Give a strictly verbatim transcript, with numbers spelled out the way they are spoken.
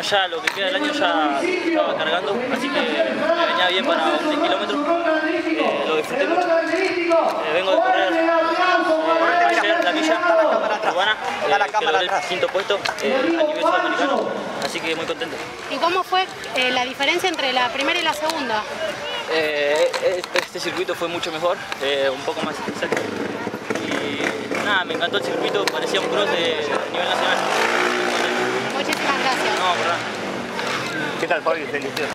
bueno, ya lo que queda del año ya estaba cargando, así que me venía bien para un diez kilómetros, eh, lo disfruté mucho. Eh, vengo de correr eh, ayer la milla urbana, eh, que logré el quinto puesto eh, a nivel sudamericano, así que muy contento. ¿Y cómo fue eh, la diferencia entre la primera y la segunda? Eh, este circuito fue mucho mejor, eh, un poco más exacto. Y nada, me encantó el circuito, parecía un cross de nivel nacional. Muchísimas gracias. No, por nada. ¿Qué tal, Fabi? Felicidades.